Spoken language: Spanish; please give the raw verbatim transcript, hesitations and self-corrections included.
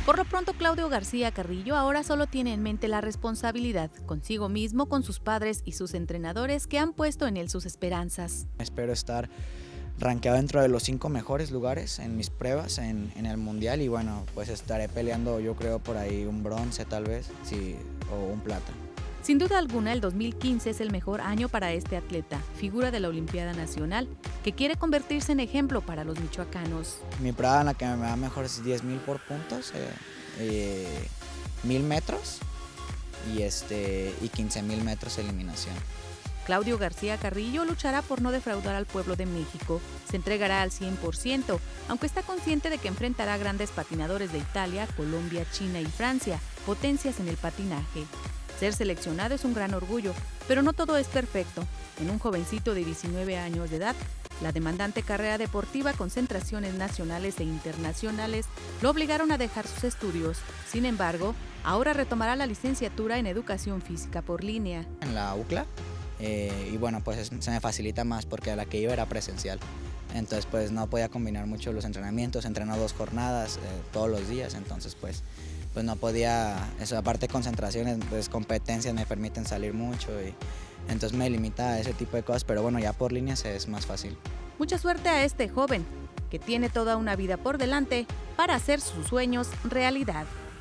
Por lo pronto, Claudio García Carrillo ahora solo tiene en mente la responsabilidad consigo mismo, con sus padres y sus entrenadores que han puesto en él sus esperanzas. Espero estar rankeado dentro de los cinco mejores lugares en mis pruebas en, en el mundial y bueno, pues estaré peleando yo creo por ahí un bronce tal vez, sí, o un plata. Sin duda alguna, el dos mil quince es el mejor año para este atleta, figura de la Olimpiada Nacional, que quiere convertirse en ejemplo para los michoacanos. Mi prueba en la que me va mejor es diez mil por puntos, eh, eh, mil metros y, este, y quince mil metros eliminación. Claudio García Carrillo luchará por no defraudar al pueblo de México. Se entregará al cien por ciento, aunque está consciente de que enfrentará grandes patinadores de Italia, Colombia, China y Francia, potencias en el patinaje. Ser seleccionado es un gran orgullo, pero no todo es perfecto. En un jovencito de diecinueve años de edad, la demandante carrera deportiva, concentraciones nacionales e internacionales lo obligaron a dejar sus estudios. Sin embargo, ahora retomará la licenciatura en Educación Física por línea. En la U C L A, eh, y bueno, pues se me facilita más porque a la que iba era presencial. Entonces pues no podía combinar mucho los entrenamientos, entreno dos jornadas eh, todos los días, entonces pues, pues no podía, eso, aparte de concentraciones, pues competencias me permiten salir mucho y entonces me limita a ese tipo de cosas, pero bueno, ya por líneas es más fácil. Mucha suerte a este joven, que tiene toda una vida por delante para hacer sus sueños realidad.